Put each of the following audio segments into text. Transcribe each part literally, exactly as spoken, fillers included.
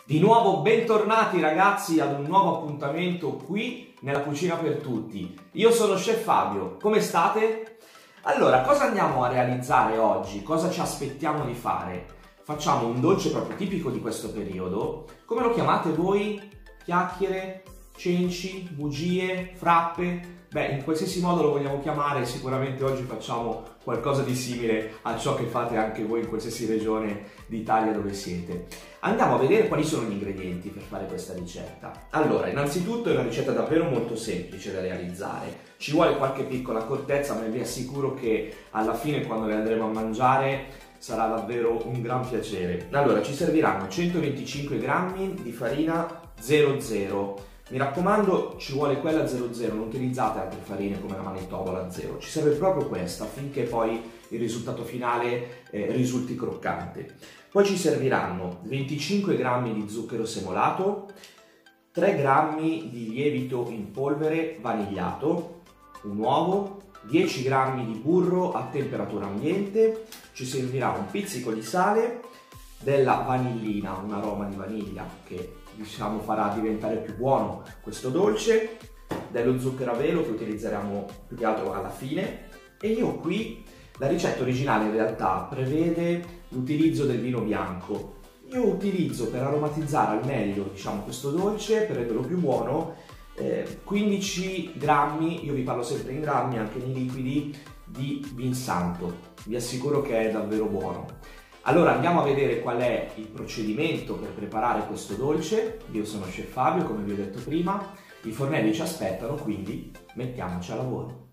Di nuovo bentornati ragazzi ad un nuovo appuntamento qui nella Cucina per Tutti. Io sono Chef Fabio, come state? Allora, cosa andiamo a realizzare oggi? Cosa ci aspettiamo di fare? Facciamo un dolce proprio tipico di questo periodo. Come lo chiamate voi? Chiacchiere? Cenci? Bugie? Frappe? Beh, in qualsiasi modo lo vogliamo chiamare, sicuramente oggi facciamo qualcosa di simile a ciò che fate anche voi in qualsiasi regione d'Italia dove siete. Andiamo a vedere quali sono gli ingredienti per fare questa ricetta. Allora, innanzitutto è una ricetta davvero molto semplice da realizzare. Ci vuole qualche piccola accortezza, ma vi assicuro che alla fine, quando le andremo a mangiare, sarà davvero un gran piacere. Allora, ci serviranno centoventicinque grammi di farina zero zero. Mi raccomando, ci vuole quella zero zero, non utilizzate altre farine come la Manitoba zero, ci serve proprio questa affinché poi il risultato finale eh, risulti croccante. Poi ci serviranno venticinque grammi di zucchero semolato, tre grammi di lievito in polvere vanigliato, un uovo, dieci grammi di burro a temperatura ambiente, ci servirà un pizzico di sale, della vanillina, un aroma di vaniglia che diciamo farà diventare più buono questo dolce, dello zucchero a velo che utilizzeremo più che altro alla fine. E io qui, la ricetta originale in realtà prevede l'utilizzo del vino bianco. Io utilizzo, per aromatizzare al meglio diciamo questo dolce, per renderlo più buono, eh, quindici grammi, io vi parlo sempre in grammi anche nei liquidi, di Vinsanto. Vi assicuro che è davvero buono. Allora andiamo a vedere qual è il procedimento per preparare questo dolce. Io sono Chef Fabio, come vi ho detto prima, i fornelli ci aspettano, quindi mettiamoci a lavoro.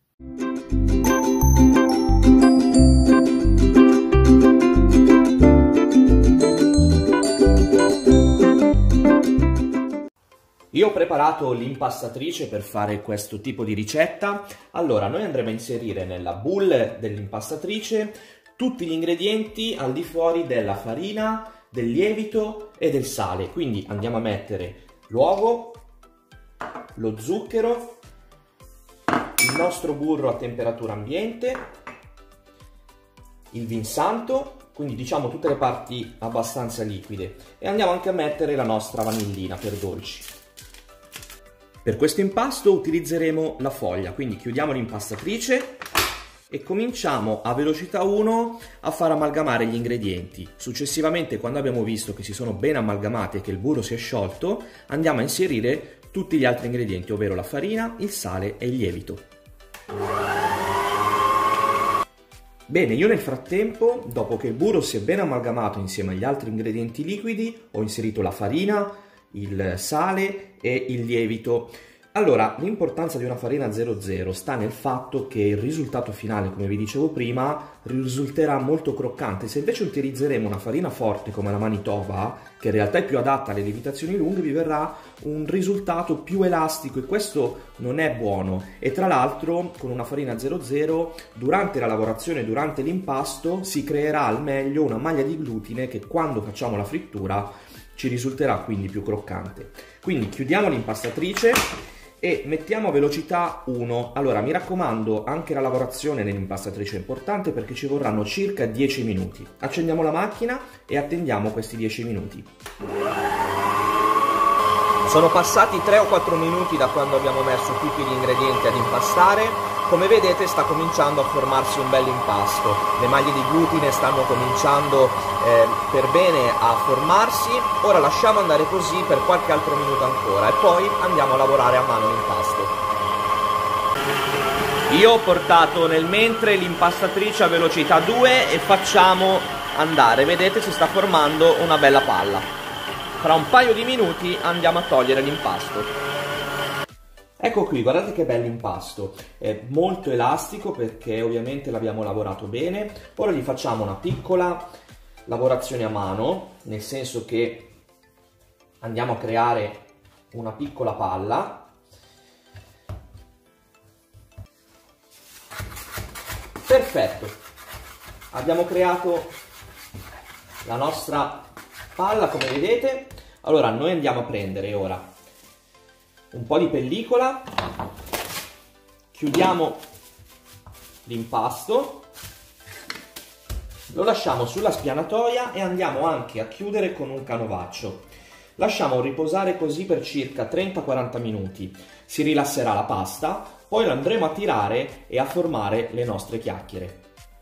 Io ho preparato l'impastatrice per fare questo tipo di ricetta. Allora, noi andremo a inserire nella boule dell'impastatrice tutti gli ingredienti al di fuori della farina, del lievito e del sale. Quindi andiamo a mettere l'uovo, lo zucchero, il nostro burro a temperatura ambiente, il Vinsanto, quindi diciamo tutte le parti abbastanza liquide, e andiamo anche a mettere la nostra vanillina per dolci. Per questo impasto utilizzeremo la foglia, quindi chiudiamo l'impastatrice e cominciamo a velocità uno a far amalgamare gli ingredienti. Successivamente, quando abbiamo visto che si sono ben amalgamati e che il burro si è sciolto, andiamo a inserire tutti gli altri ingredienti, ovvero la farina, il sale e il lievito. Bene, io nel frattempo, dopo che il burro si è ben amalgamato insieme agli altri ingredienti liquidi, ho inserito la farina, il sale e il lievito. Allora, l'importanza di una farina zero zero sta nel fatto che il risultato finale, come vi dicevo prima, risulterà molto croccante. Se invece utilizzeremo una farina forte come la Manitoba, che in realtà è più adatta alle lievitazioni lunghe, vi verrà un risultato più elastico e questo non è buono. E tra l'altro, con una farina zero zero, durante la lavorazione, durante l'impasto, si creerà al meglio una maglia di glutine che quando facciamo la frittura ci risulterà quindi più croccante. Quindi chiudiamo l'impastatrice e mettiamo a velocità uno. Allora, mi raccomando, anche la lavorazione nell'impastatrice è importante perché ci vorranno circa dieci minuti. Accendiamo la macchina e attendiamo questi dieci minuti. Sono passati tre o quattro minuti da quando abbiamo messo tutti gli ingredienti ad impastare. Come vedete sta cominciando a formarsi un bel impasto, le maglie di glutine stanno cominciando eh, per bene a formarsi. Ora lasciamo andare così per qualche altro minuto ancora e poi andiamo a lavorare a mano l'impasto. Io ho portato nel mentre l'impastatrice a velocità due e facciamo andare, vedete si sta formando una bella palla. Fra un paio di minuti andiamo a togliere l'impasto. Ecco qui, guardate che bell'impasto, è molto elastico perché ovviamente l'abbiamo lavorato bene. Ora gli facciamo una piccola lavorazione a mano, nel senso che andiamo a creare una piccola palla. Perfetto, abbiamo creato la nostra palla come vedete. Allora noi andiamo a prendere ora un po' di pellicola, chiudiamo l'impasto, lo lasciamo sulla spianatoia e andiamo anche a chiudere con un canovaccio. Lasciamo riposare così per circa trenta quaranta minuti. Si rilasserà la pasta, poi lo andremo a tirare e a formare le nostre chiacchiere.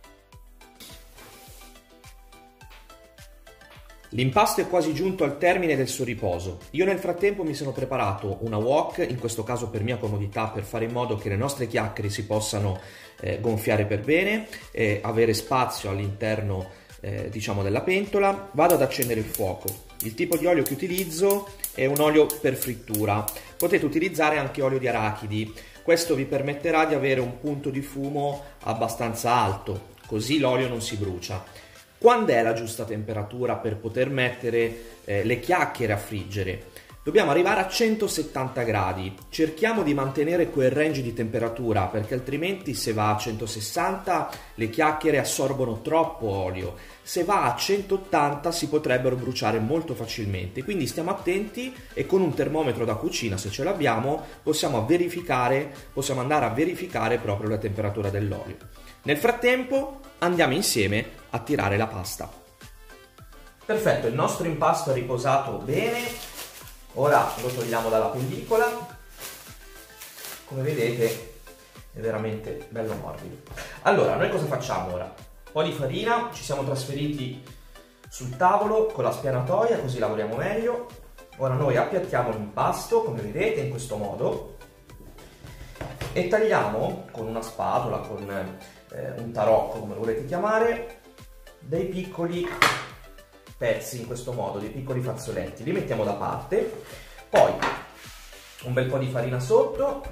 L'impasto è quasi giunto al termine del suo riposo. Io nel frattempo mi sono preparato una wok, in questo caso per mia comodità, per fare in modo che le nostre chiacchiere si possano eh, gonfiare per bene e avere spazio all'interno eh, diciamo della pentola. Vado ad accendere il fuoco. Il tipo di olio che utilizzo è un olio per frittura. Potete utilizzare anche olio di arachidi. Questo vi permetterà di avere un punto di fumo abbastanza alto, così l'olio non si brucia. Quando è la giusta temperatura per poter mettere eh, le chiacchiere a friggere? Dobbiamo arrivare a centosettanta gradi. Cerchiamo di mantenere quel range di temperatura, perché altrimenti se va a centosessanta le chiacchiere assorbono troppo olio. Se va a centottanta si potrebbero bruciare molto facilmente. Quindi stiamo attenti e con un termometro da cucina, se ce l'abbiamo, possiamo verificare, possiamo andare a verificare proprio la temperatura dell'olio. Nel frattempo andiamo insieme a tirare la pasta. Perfetto, il nostro impasto è riposato bene. Ora lo togliamo dalla pellicola. Come vedete è veramente bello morbido. Allora, noi cosa facciamo ora? Un po' di farina, ci siamo trasferiti sul tavolo con la spianatoia, così lavoriamo meglio. Ora noi appiattiamo l'impasto, come vedete, in questo modo, e tagliamo con una spatola, con eh, un tarocco, come lo volete chiamare, dei piccoli pezzi in questo modo, dei piccoli fazzoletti. Li mettiamo da parte, poi un bel po' di farina sotto,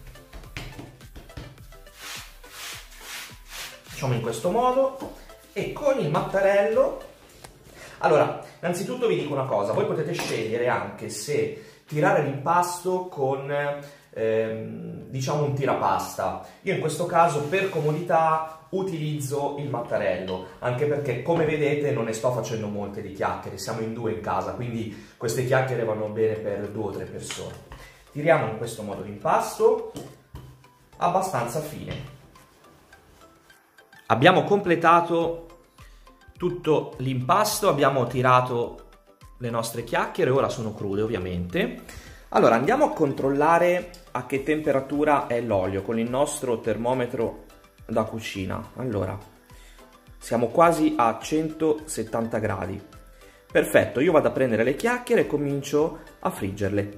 facciamo in questo modo, e con il mattarello. Allora, innanzitutto vi dico una cosa: voi potete scegliere anche se tirare l'impasto con ehm, diciamo un tirapasta. Io in questo caso per comodità utilizzo il mattarello, anche perché come vedete non ne sto facendo molte di chiacchiere, siamo in due in casa, quindi queste chiacchiere vanno bene per due o tre persone. Tiriamo in questo modo l'impasto abbastanza fine. Abbiamo completato tutto l'impasto, abbiamo tirato le nostre chiacchiere, ora sono crude ovviamente. Allora andiamo a controllare a che temperatura è l'olio con il nostro termometro da cucina. Allora siamo quasi a centosettanta gradi. Perfetto, io vado a prendere le chiacchiere e comincio a friggerle.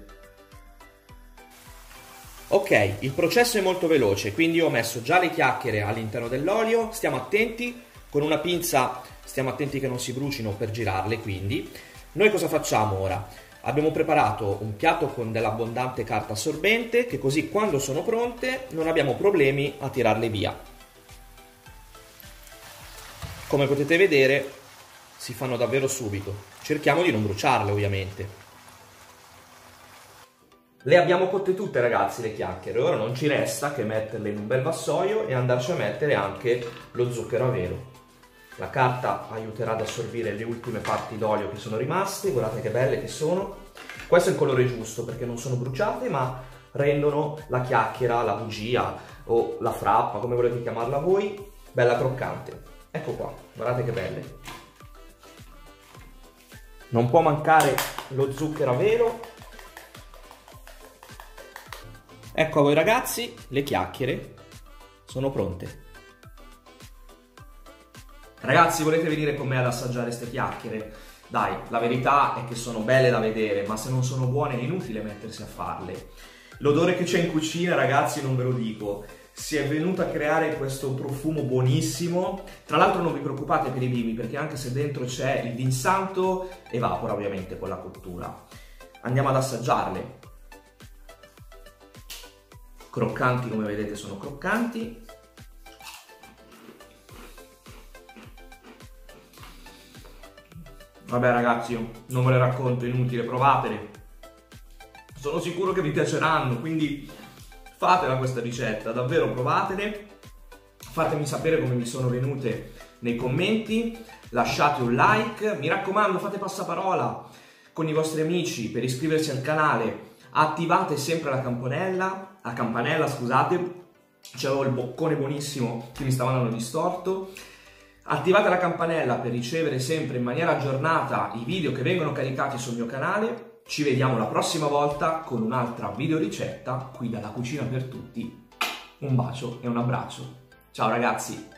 Ok, il processo è molto veloce, quindi io ho messo già le chiacchiere all'interno dell'olio. Stiamo attenti, con una pinza stiamo attenti che non si brucino per girarle. Quindi noi cosa facciamo ora? Abbiamo preparato un piatto con dell'abbondante carta assorbente, che così quando sono pronte non abbiamo problemi a tirarle via. Come potete vedere si fanno davvero subito. Cerchiamo di non bruciarle ovviamente. Le abbiamo cotte tutte ragazzi le chiacchiere, ora non ci resta che metterle in un bel vassoio e andarci a mettere anche lo zucchero a velo. La carta aiuterà ad assorbire le ultime parti d'olio che sono rimaste, guardate che belle che sono. Questo è il colore giusto perché non sono bruciate ma rendono la chiacchiera, la bugia o la frappa, come volete chiamarla voi, bella croccante. Ecco qua, guardate che belle. Non può mancare lo zucchero a velo. Ecco a voi ragazzi, le chiacchiere sono pronte. Ragazzi, volete venire con me ad assaggiare queste chiacchiere? Dai, la verità è che sono belle da vedere, ma se non sono buone è inutile mettersi a farle. L'odore che c'è in cucina, ragazzi, non ve lo dico. Si è venuto a creare questo profumo buonissimo. Tra l'altro non vi preoccupate per i bimbi, perché anche se dentro c'è il vin santo, evapora ovviamente con la cottura. Andiamo ad assaggiarle. Croccanti, come vedete sono croccanti. Vabbè ragazzi, io non ve le racconto, è inutile, provatele. Sono sicuro che vi piaceranno, quindi fatela questa ricetta, davvero provatele. Fatemi sapere come vi sono venute nei commenti, lasciate un like, mi raccomando fate passaparola con i vostri amici per iscriversi al canale. Attivate sempre la campanella, la campanella scusate, c'avevo il boccone buonissimo che mi stava andando distorto. Attivate la campanella per ricevere sempre in maniera aggiornata i video che vengono caricati sul mio canale Ci vediamo la prossima volta con un'altra video ricetta qui dalla Cucina per Tutti. Un bacio e un abbraccio. Ciao ragazzi!